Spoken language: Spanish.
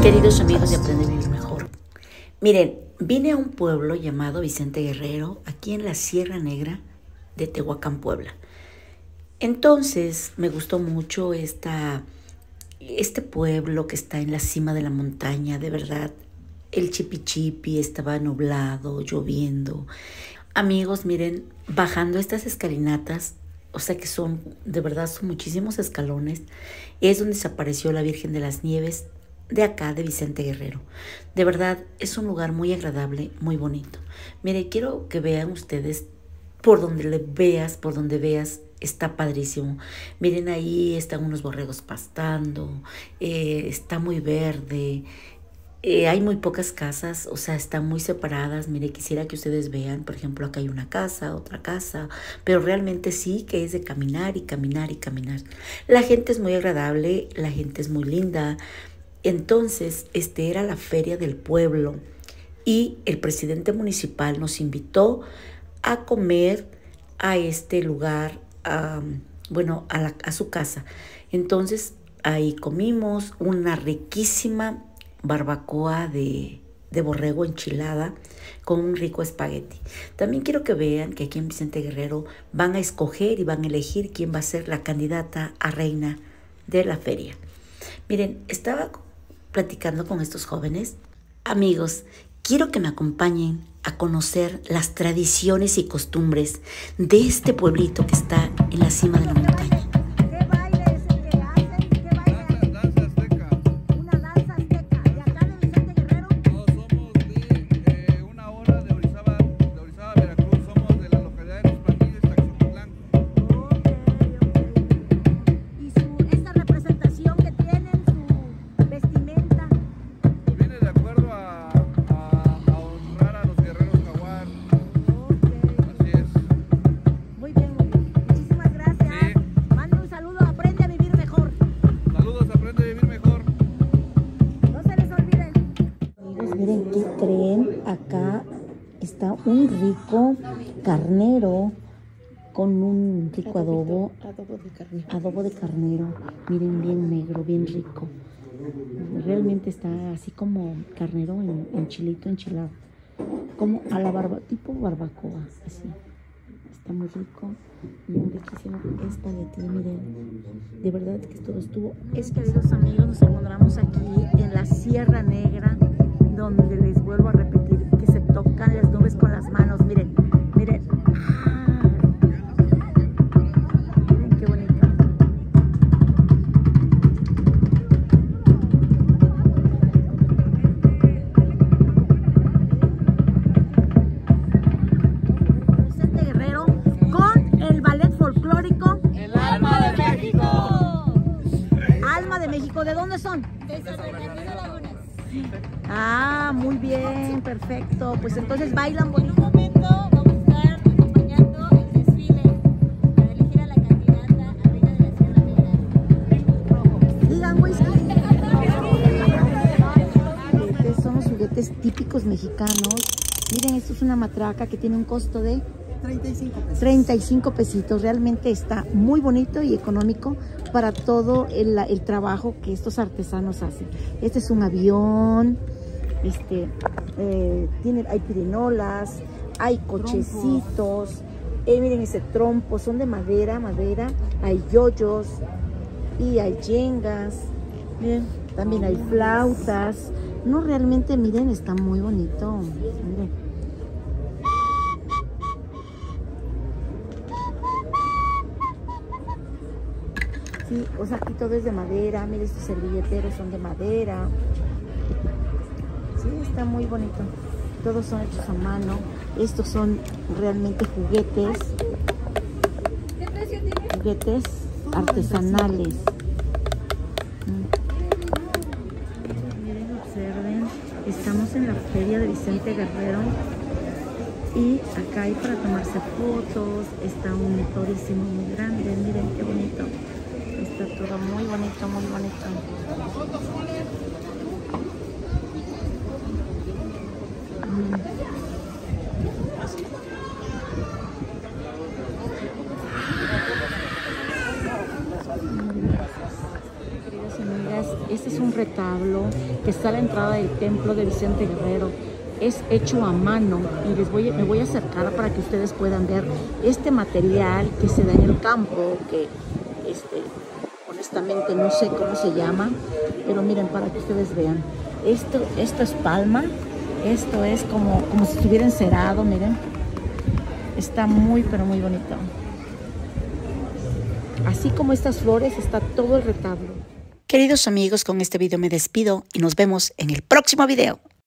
Queridos amigos de Aprende a Vivir Mejor, miren, vine a un pueblo llamado Vicente Guerrero, aquí en la Sierra Negra de Tehuacán, Puebla. Entonces me gustó mucho este pueblo que está en la cima de la montaña, de verdad. El chipi estaba nublado, lloviendo. Amigos, miren, bajando estas escalinatas, o sea que son, de verdad, son muchísimos escalones, es donde se apareció la Virgen de las Nieves de acá, de Vicente Guerrero. De verdad, es un lugar muy agradable, muy bonito. Mire, quiero que vean ustedes, por donde veas, está padrísimo. Miren, ahí están unos borregos pastando, está muy verde. Hay muy pocas casas, o sea, están muy separadas. Mire, quisiera que ustedes vean, por ejemplo, acá hay una casa, otra casa, pero realmente sí que es de caminar y caminar y caminar. La gente es muy agradable, la gente es muy linda. Entonces, era la feria del pueblo y el presidente municipal nos invitó a comer a este lugar, a su casa. Entonces, ahí comimos una riquísima barbacoa de borrego enchilada con un rico espagueti. También quiero que vean que aquí en Vicente Guerrero van a escoger y van a elegir quién va a ser la candidata a reina de la feria. Miren, estaba platicando con estos jóvenes. Amigos, quiero que me acompañen a conocer las tradiciones y costumbres de este pueblito que está en la cima de la montaña. Miren, ¿qué creen? Acá está un rico carnero con un rico adobo. Adobo de carnero. Miren, bien negro, bien rico. Realmente está así como carnero en chilito, enchilado. Como a la tipo barbacoa, así. Está muy rico y un riquísimo espagueti, miren. De verdad que todo estuvo. Queridos amigos, nos encontramos aquí en la Sierra Negra, donde les vuelvo a repetir que se tocan las nubes con las manos. Miren, miren. Miren qué bonito. Vicente Guerrero con el ballet folclórico El Alma de México. Alma de México. ¿De dónde son? De San Bernardino Lagunas. Ah, muy bien, perfecto. Pues entonces bailan bonito. En un momento vamos a estar acompañando el desfile para elegir a la candidata a reina de la Sierra Negra. Digan whisky. Estos son los juguetes típicos mexicanos. Miren, esto es una matraca que tiene un costo de 35 pesitos. Realmente está muy bonito y económico para todo el trabajo que estos artesanos hacen. Este es un avión, hay pirinolas, hay cochecitos, miren ese trompo, son de madera, hay yoyos y hay yengas, miren, también hay flautas. No, realmente, miren, está muy bonito, miren. Sí, o sea, aquí todo es de madera. Miren, estos servilleteros son de madera. Sí, está muy bonito. Todos son hechos a mano. Estos son realmente juguetes. ¿Qué precio tiene? Juguetes artesanales. Miren, observen. Estamos en la feria de Vicente Guerrero. Y acá hay para tomarse fotos. Está un torísimo muy grande. Miren qué bonito. Está todo muy bonito, muy bonito. Queridos y amigas, este es un retablo que está a la entrada del templo de Vicente Guerrero. Es hecho a mano y me voy a acercar para que ustedes puedan ver este material que se da en el campo, que honestamente no sé cómo se llama, pero miren, para que ustedes vean. Esto es palma, esto es como si estuviera encerado, miren. Está muy, pero muy bonito. Así como estas flores, está todo el retablo. Queridos amigos, con este video me despido y nos vemos en el próximo video.